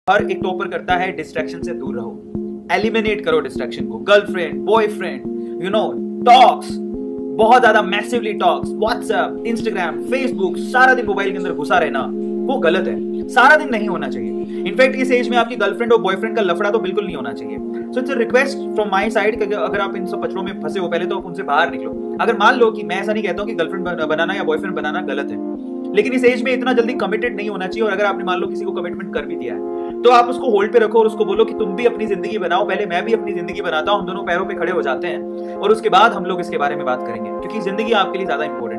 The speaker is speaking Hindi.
और एक टॉपर करता है डिस्ट्रैक्शन से दूर रहो, एलिमिनेट करो डिस्ट्रैक्शन को। गर्लफ्रेंड, बॉयफ्रेंड, टॉक्स, बहुत ज्यादा massively talks, WhatsApp, Instagram, Facebook, सारा दिन मोबाइल के अंदर घुसा रहना वो गलत है, सारा दिन नहीं होना चाहिए। इनफैक्ट इस एज में आपकी गर्लफ्रेंड और बॉयफ्रेंड का लफड़ा तो बिल्कुल नहीं होना चाहिए। So it's a request from my side कि अगर आप इन सब पचड़ों में फंसे हो पहले तो आप उनसे बाहर निकलो। अगर मान लो कि मैं ऐसा नहीं कहता हूं कि गर्लफ्रेंड बनाना या बॉयफ्रेंड बनाना गलत है, लेकिन इस एज में इतना जल्दी कमिटेड नहीं होना चाहिए। और अगर आपने मान लो किसी को कमिटमेंट कर भी दिया है तो आप उसको होल्ड पे रखो और उसको बोलो कि तुम भी अपनी जिंदगी बनाओ, पहले मैं भी अपनी जिंदगी बनाता हूं, हम दोनों पैरों पे खड़े हो जाते हैं और उसके बाद हम लोग इसके बारे में बात करेंगे, क्योंकि जिंदगी आपके लिए ज्यादा इंपॉर्टेंट